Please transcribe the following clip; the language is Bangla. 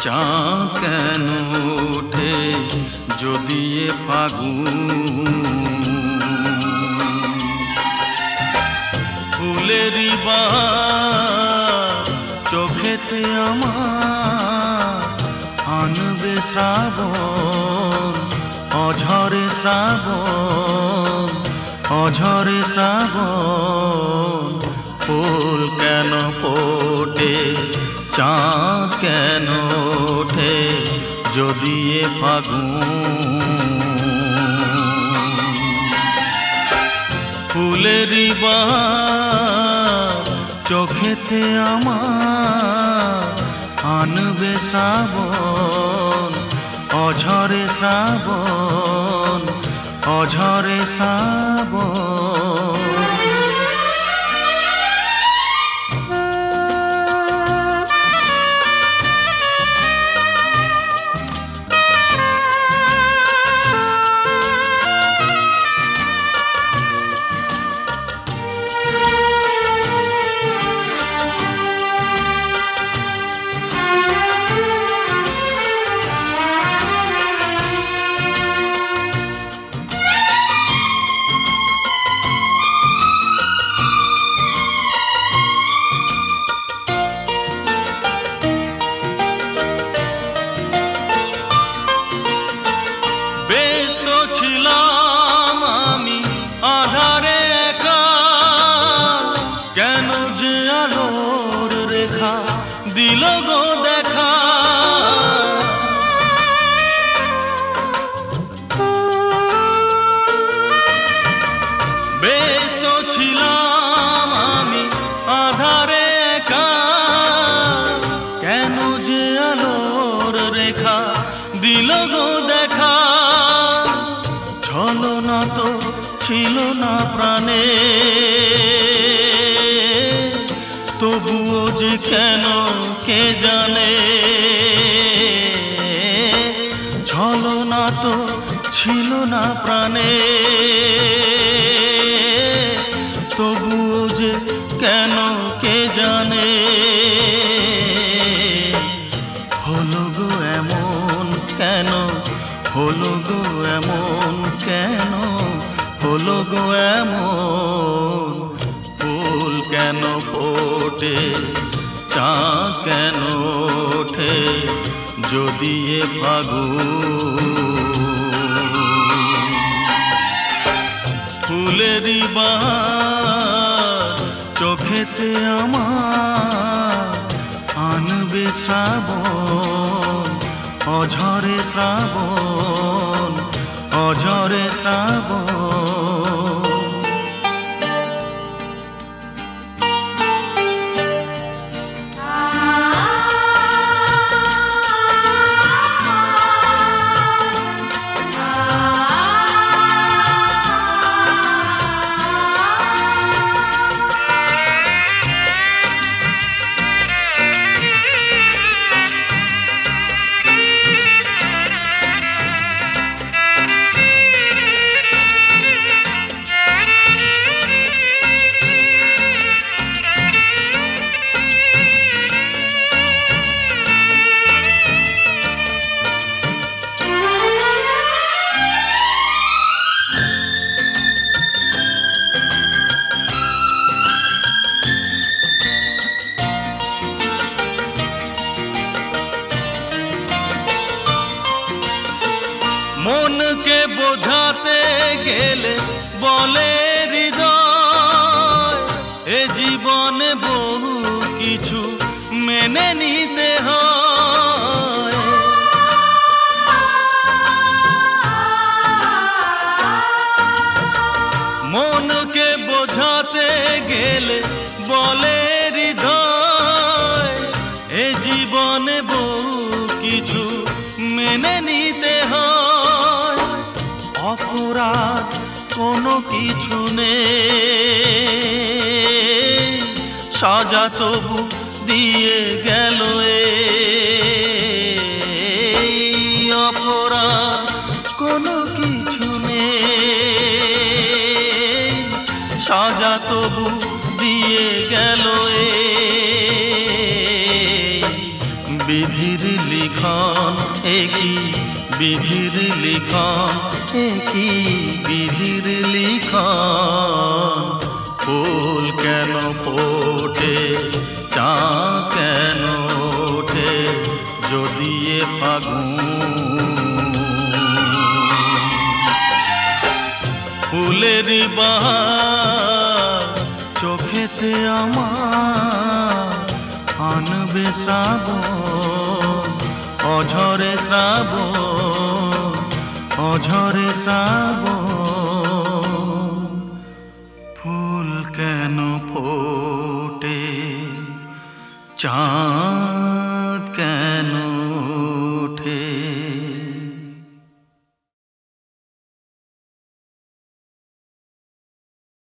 চাঁদ কেন ওঠে যদি এ ফাগুন, ফুলেরই বাহার চোখেতে আমার আনবে শ্রাবণ, অঝরে শ্রাবণ, অঝরে শ্রাবণ। ফুল কেন ফোটে চাঁদ কেন ওঠে যদি এ ফাগুন, ফুলেরই বাহার চোখেতে আমার আনবে শ্রাবণ, অঝরে শ্রাবণ, অঝরে শ্রাবণ। ছিলাম আমি আধারে একা, কেন যে আলোর রেখা দিল গো দেখা। ব্যস্ত ছিলাম আমি আধারে একা, কেন যে আলোর রেখা দিল গো দেখা। ছলনা তো ছিল না প্রাণে, তবুও যে কেন কে জানে। ছলনা তো ছিল না প্রাণে, তবুও যে কেন কে জানে। হলো গো এমন কেন, হলো গো এমন কেন, হলো গো এমন। ফুল কেন ফোটে চাঁদ কেন ওঠে যদি এ ফাগুন, ফুলেরই বাহার চোখেতে আমার আনবে শ্রাবণ, অঝরে শ্রাবণ, অঝরে শ্রাবণ। মনকে বোঝাতে গেলে বলে হৃদয়, এ জীবনে বহু কিছু মেনে নিতে হয়। মনকে বোঝাতে গেলে বলে হৃদয়, এ জীবনে বহু কিছু মেনে নিতে হয়। অপরাধ কোনো কিছু নেই, সাজা তবু দিয়ে গেল এই। অপরাধ কোনো কিছু নেই, সাজা তবু দিয়ে গেল এই। বিধির লিখ লিখন, একই বিধির লিখন, একই বিধির লিখন। ফুল কেন ফোটে, চাঁদ কেন ওঠে, যদি এ ফাগুন। ফুলেরই বাহার চোখেতে আমার, আনবে শ্রাবণ, অঝরে শ্রাবণ, অঝরে শ্রাবণ। ফুল কেন ফোটে, চাঁদ কেন